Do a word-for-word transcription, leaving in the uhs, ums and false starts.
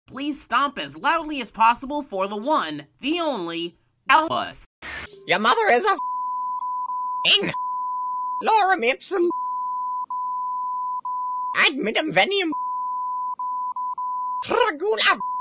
please stomp as loudly as possible for the one, the only, Albus. Your mother is a in lorem ipsum admitum venium tragula